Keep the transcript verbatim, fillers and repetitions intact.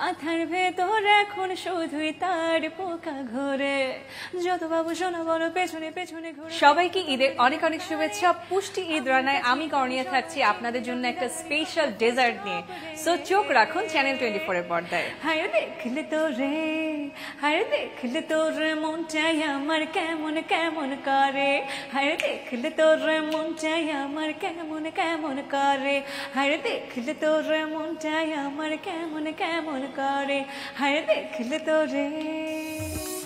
মাথার ভেতর এখন শুধুই তার পোকা ঘোরে যত বাবু শোনা বড় পেছনে পেছনে ঘুরে। সবাইকে ঈদের অনেক অনেক শুভেচ্ছা। পুষ্টি ঈদ রান্নায় আমি করণীয় থাকছি আপনাদের জন্য একটা স্পেশাল ডেজার্ট নিয়ে। সো চোখ রাখুন চ্যানেল টোয়েন্টি ফোর এর পর্দায়। হায় দেখলে তো রে, হায় দেখলে তো রে মন চাই আমার কেমন কেমন করে, হায় দেখলে তো রে মন চাই আমার কেমন কেমন করে, হায় দেখলে তো রে মন চাই আমার কেমন কেমন করে, হায় দেখলে তো রে।